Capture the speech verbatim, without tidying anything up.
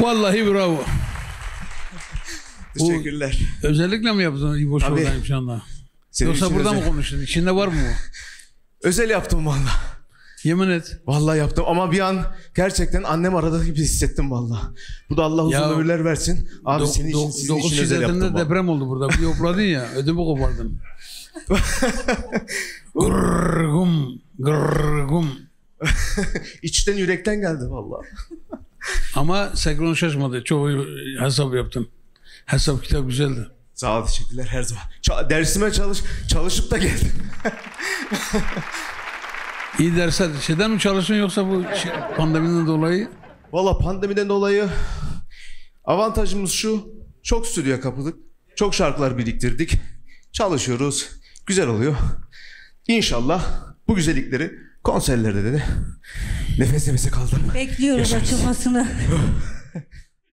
Vallahi bravo. Teşekkürler. Bu, özellikle mi yaptın İbo Show'dayım şu anda? Senin Yoksa için burada özel. mı konuştun? İçinde var mı bu? Özel yaptım valla. Yemin et. Vallahi yaptım ama bir an gerçekten annem aradığı gibi hissettim valla. Bu da Allah uzun Ya, ömürler versin. Abi Do- senin için, do- sizin dokuz için özel yaptım şiddetinde valla. deprem oldu burada. Bir yopladın ya, ödümü kopardın. Gırgum, gırgum. İçten yürekten geldi valla. Ama senkron şaşmadı. Çok iyi hesap yaptın. Hesap kitap güzeldi. Sağ ol, teşekkürler her zaman. Ça- dersime çalış, çalışıp da geldim. İyi dersler. Şeyden mi çalışıyorsun yoksa bu şey, pandemiden dolayı? Valla pandemiden dolayı avantajımız şu. Çok stüdyo kapıdık. Çok şarkılar biriktirdik. Çalışıyoruz. Güzel oluyor. İnşallah bu güzellikleri konserlerde de nefes nefese kaldım. Bekliyoruz Yaşarız. açılmasını.